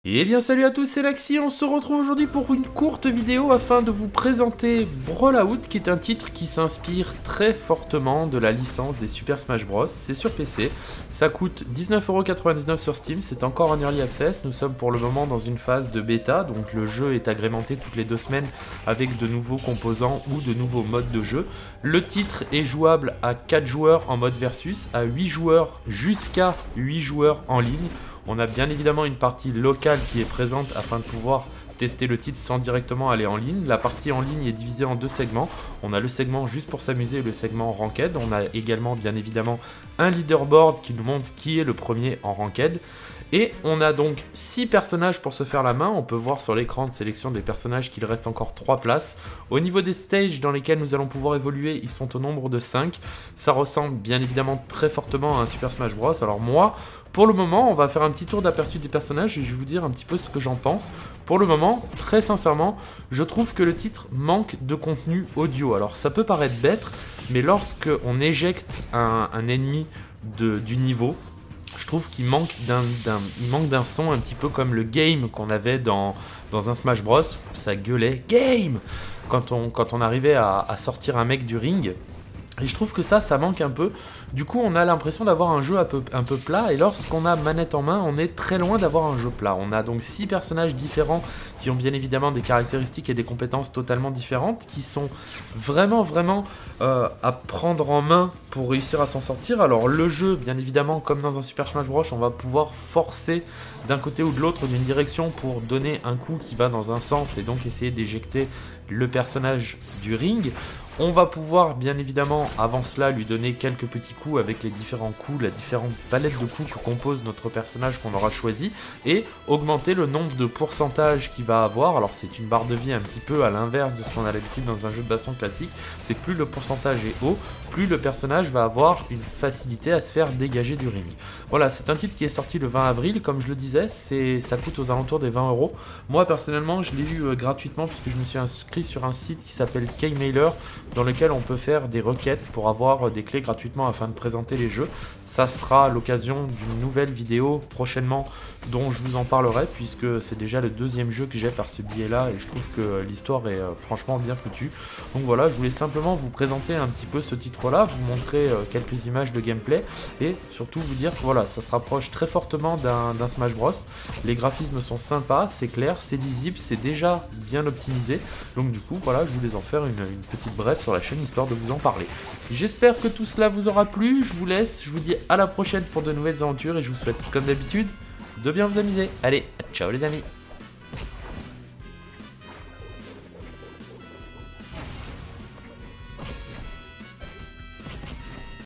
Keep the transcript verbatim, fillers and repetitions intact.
Eh bien salut à tous, c'est Laxi, on se retrouve aujourd'hui pour une courte vidéo afin de vous présenter Brawlout, qui est un titre qui s'inspire très fortement de la licence des Super Smash Bros. C'est sur P C, ça coûte dix-neuf euros quatre-vingt-dix-neuf sur Steam, c'est encore en Early Access, nous sommes pour le moment dans une phase de bêta, donc le jeu est agrémenté toutes les deux semaines avec de nouveaux composants ou de nouveaux modes de jeu. Le titre est jouable à quatre joueurs en mode versus, à huit joueurs jusqu'à huit joueurs en ligne. On a bien évidemment une partie locale qui est présente afin de pouvoir tester le titre sans directement aller en ligne. La partie en ligne est divisée en deux segments. On a le segment juste pour s'amuser et le segment Ranked. On a également bien évidemment un leaderboard qui nous montre qui est le premier en Ranked. Et on a donc six personnages pour se faire la main. On peut voir sur l'écran de sélection des personnages qu'il reste encore trois places. Au niveau des stages dans lesquels nous allons pouvoir évoluer, ils sont au nombre de cinq. Ça ressemble bien évidemment très fortement à un Super Smash Bros. Alors moi, pour le moment, on va faire un petit tour d'aperçu des personnages et je vais vous dire un petit peu ce que j'en pense. Pour le moment, très sincèrement, je trouve que le titre manque de contenu audio. Alors ça peut paraître bête, mais lorsque on éjecte un, un ennemi de, du niveau, je trouve qu'il manque d'un il manque d'un son un petit peu comme le game qu'on avait dans, dans un Smash Bros. Où ça gueulait game quand on, quand on arrivait à, à sortir un mec du ring. Et je trouve que ça, ça manque un peu. Du coup, on a l'impression d'avoir un jeu un peu, un peu plat. Et lorsqu'on a manette en main, on est très loin d'avoir un jeu plat. On a donc six personnages différents qui ont bien évidemment des caractéristiques et des compétences totalement différentes, qui sont vraiment, vraiment euh, à prendre en main pour réussir à s'en sortir. Alors le jeu, bien évidemment, comme dans un Super Smash Bros, on va pouvoir forcer d'un côté ou de l'autre d'une direction pour donner un coup qui va dans un sens et donc essayer d'éjecter le personnage du ring. On va pouvoir bien évidemment avant cela lui donner quelques petits coups avec les différents coups, la différente palette de coups que compose notre personnage qu'on aura choisi et augmenter le nombre de pourcentages qu'il va avoir. Alors c'est une barre de vie un petit peu à l'inverse de ce qu'on a l'habitude dans un jeu de baston classique, c'est que plus le pourcentage est haut, plus le personnage va avoir une facilité à se faire dégager du ring. Voilà, c'est un titre qui est sorti le vingt avril, comme je le disais, ça coûte aux alentours des vingt euros. Moi personnellement je l'ai eu euh, gratuitement puisque je me suis inscrit sur un site qui s'appelle Keymailer, dans lequel on peut faire des requêtes pour avoir des clés gratuitement afin de présenter les jeux. Ça sera l'occasion d'une nouvelle vidéo prochainement dont je vous en parlerai, puisque c'est déjà le deuxième jeu que j'ai par ce biais-là et je trouve que l'histoire est euh, franchement bien foutue. Donc voilà, je voulais simplement vous présenter un petit peu ce titre-là, vous montrer euh, quelques images de gameplay et surtout vous dire que voilà, ça se rapproche très fortement d'un Smash Bros. Les graphismes sont sympas, c'est clair, c'est lisible, c'est déjà bien optimisé. Donc du coup, voilà, je voulais en faire une, une petite brève sur la chaîne histoire de vous en parler. J'espère que tout cela vous aura plu, je vous laisse, je vous dis à la prochaine pour de nouvelles aventures et je vous souhaite comme d'habitude de bien vous amuser. Allez, ciao les amis!